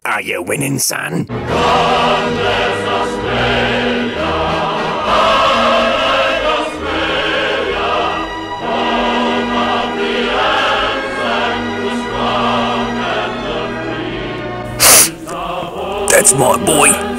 Are you winning, son? God bless Australia. Home of the Anzac, the strong and the free. That's my boy.